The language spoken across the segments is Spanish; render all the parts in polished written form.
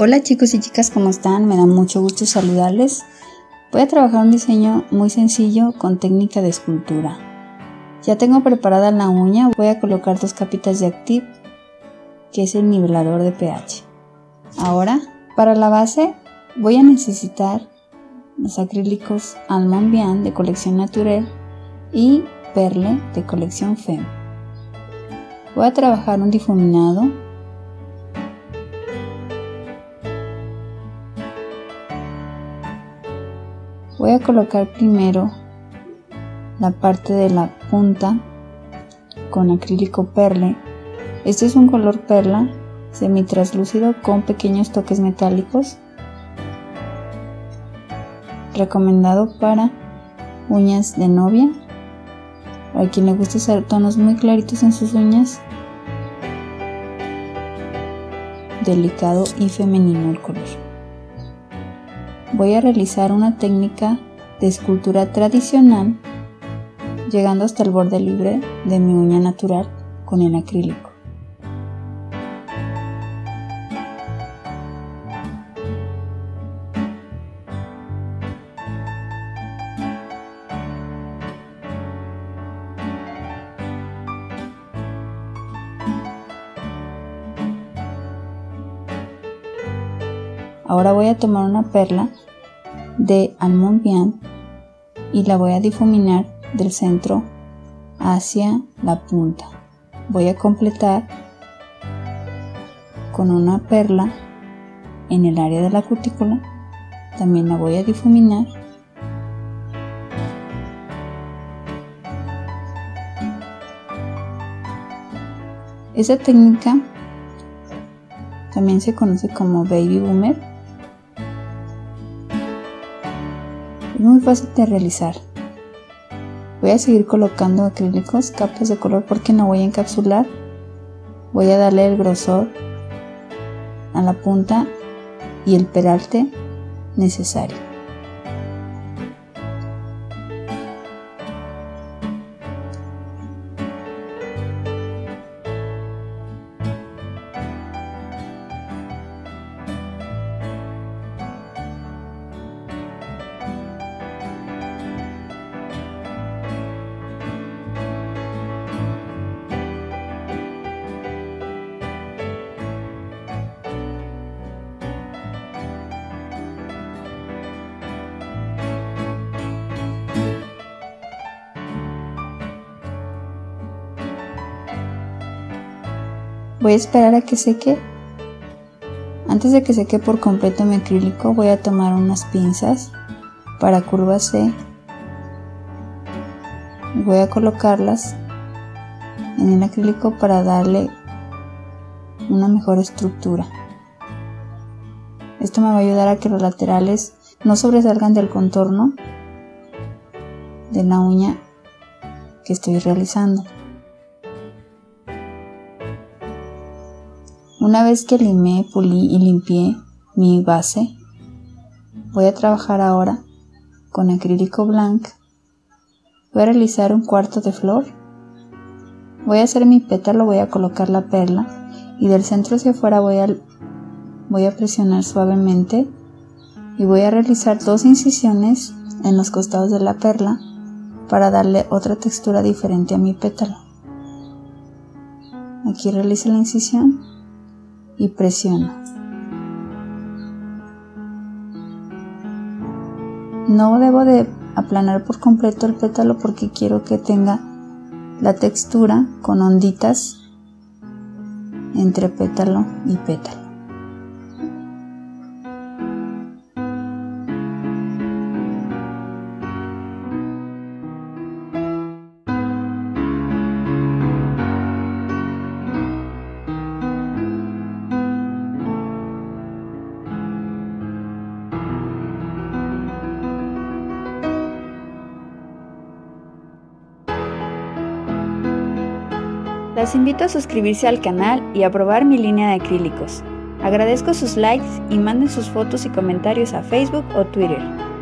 Hola chicos y chicas, ¿cómo están? Me da mucho gusto saludarles. Voy a trabajar un diseño muy sencillo con técnica de escultura. Ya tengo preparada la uña, voy a colocar 2 capitas de Active, que es el nivelador de pH. Ahora, para la base, voy a necesitar los acrílicos Almond Bian de colección Naturel y Perle de colección Femme. Voy a trabajar un difuminado. Voy a colocar primero la parte de la punta con acrílico Perle. Este es un color perla semi-translúcido con pequeños toques metálicos. Recomendado para uñas de novia. Para quien le guste hacer tonos muy claritos en sus uñas. Delicado y femenino el color. Voy a realizar una técnica de escultura tradicional, llegando hasta el borde libre de mi uña natural con el acrílico. Ahora voy a tomar una perla de Almond Bian y la voy a difuminar del centro hacia la punta. Voy a completar con una perla en el área de la cutícula, también la voy a difuminar. Esa técnica también se conoce como baby boomer. Es muy fácil de realizar. Voy a seguir colocando acrílicos, capas de color porque no voy a encapsular. Voy a darle el grosor a la punta y el peralte necesario. Voy a esperar a que seque. Antes de que seque por completo mi acrílico, voy a tomar unas pinzas para curva C y voy a colocarlas en el acrílico para darle una mejor estructura. Esto me va a ayudar a que los laterales no sobresalgan del contorno de la uña que estoy realizando. Una vez que limé, pulí y limpié mi base, voy a trabajar ahora con acrílico blanc. Voy a realizar un cuarto de flor. Voy a hacer mi pétalo, voy a colocar la perla y del centro hacia afuera voy a presionar suavemente y voy a realizar 2 incisiones en los costados de la perla para darle otra textura diferente a mi pétalo. Aquí realizo la incisión y presiono. No debo de aplanar por completo el pétalo porque quiero que tenga la textura con onditas entre pétalo y pétalo. Las invito a suscribirse al canal y a probar mi línea de acrílicos. Agradezco sus likes y manden sus fotos y comentarios a Facebook o Twitter.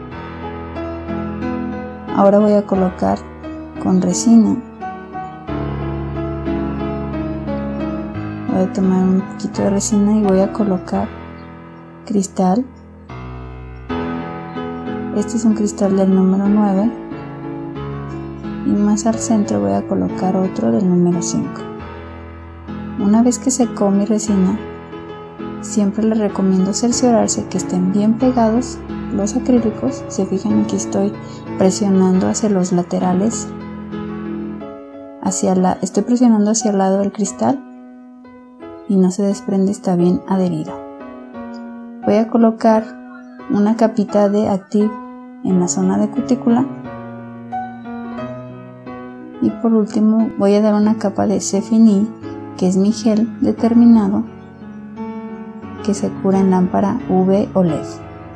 Ahora voy a colocar con resina. Voy a tomar un poquito de resina y voy a colocar cristal. Este es un cristal del número 9 y más al centro voy a colocar otro del número 5. Una vez que secó mi resina, siempre les recomiendo cerciorarse que estén bien pegados los acrílicos. Se fijan, aquí estoy presionando hacia los laterales, estoy presionando hacia el lado del cristal y no se desprende, está bien adherido. Voy a colocar una capita de Active en la zona de cutícula y por último voy a dar una capa de C-Fini, que es mi gel determinado que se cura en lámpara UV o LED.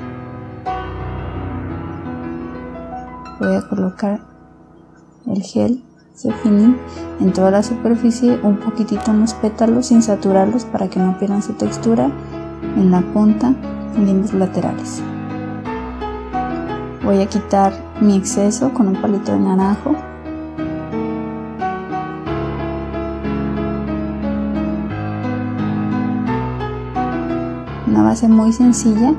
Voy a colocar el gel C-Fini en toda la superficie, un poquitito en los pétalos sin saturarlos para que no pierdan su textura, en la punta y en los laterales. Voy a quitar mi exceso con un palito de naranjo. Una base muy sencilla.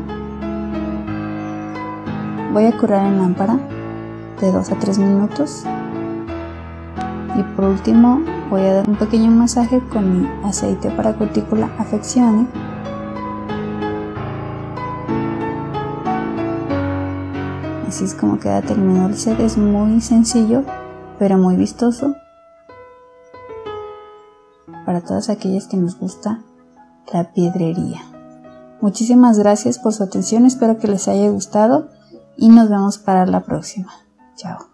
Voy a curar en lámpara de 2 a 3 minutos. Y por último voy a dar un pequeño masaje con mi aceite para cutícula Affectionne. Así es como queda terminado el set. Es muy sencillo pero muy vistoso para todas aquellas que nos gusta la piedrería. Muchísimas gracias por su atención, espero que les haya gustado y nos vemos para la próxima. Chao.